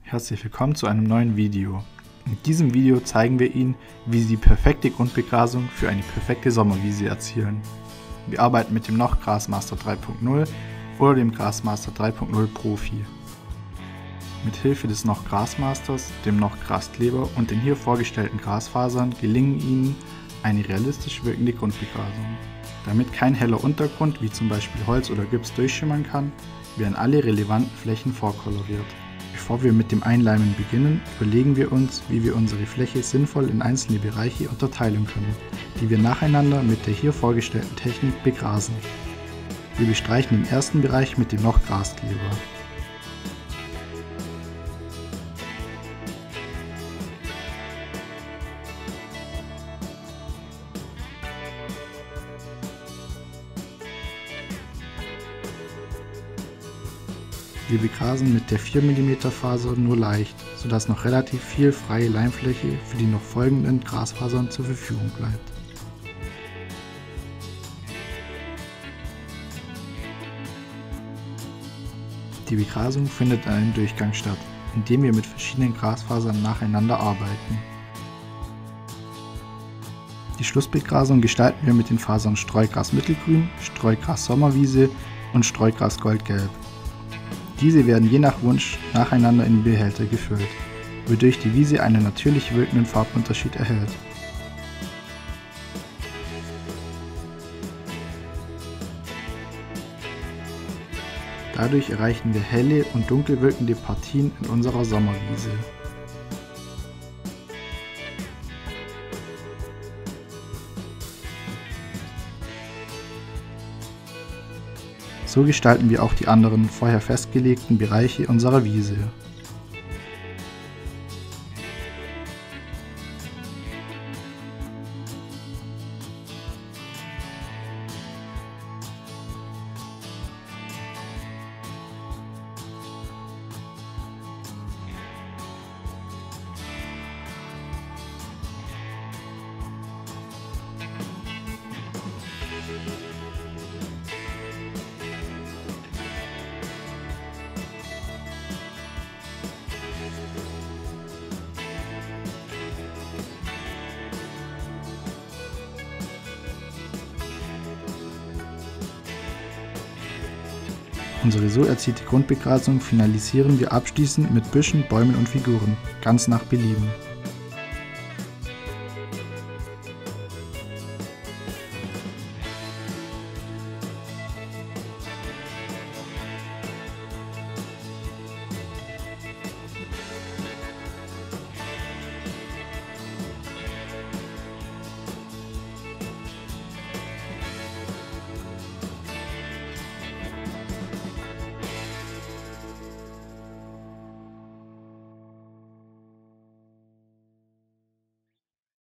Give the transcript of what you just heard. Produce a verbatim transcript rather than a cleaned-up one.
Herzlich willkommen zu einem neuen Video. In diesem Video zeigen wir Ihnen, wie Sie die perfekte Grundbegrasung für eine perfekte Sommerwiese erzielen. Wir arbeiten mit dem Noch Grasmaster drei Punkt null oder dem Grasmaster drei Punkt null Profi. Mit Hilfe des Noch Grasmasters, dem Noch Graskleber und den hier vorgestellten Grasfasern gelingen Ihnen eine realistisch wirkende Grundbegrasung. Damit kein heller Untergrund wie zum Beispiel Holz oder Gips durchschimmern kann, werden alle relevanten Flächen vorkoloriert. Bevor wir mit dem Einleimen beginnen, überlegen wir uns, wie wir unsere Fläche sinnvoll in einzelne Bereiche unterteilen können, die wir nacheinander mit der hier vorgestellten Technik begrasen. Wir bestreichen den ersten Bereich mit dem Noch Graskleber. Wir begrasen mit der vier Millimeter Faser nur leicht, sodass noch relativ viel freie Leimfläche für die noch folgenden Grasfasern zur Verfügung bleibt. Die Begrasung findet in einem Durchgang statt, indem wir mit verschiedenen Grasfasern nacheinander arbeiten. Die Schlussbegrasung gestalten wir mit den Fasern Streugras Mittelgrün, Streugras Sommerwiese und Streugras Goldgelb. Diese werden je nach Wunsch nacheinander in den Behälter gefüllt, wodurch die Wiese einen natürlich wirkenden Farbunterschied erhält. Dadurch erreichen wir helle und dunkel wirkende Partien in unserer Sommerwiese. So gestalten wir auch die anderen vorher festgelegten Bereiche unserer Wiese. Unsere so erzielte Grundbegrasung finalisieren wir abschließend mit Büschen, Bäumen und Figuren, ganz nach Belieben.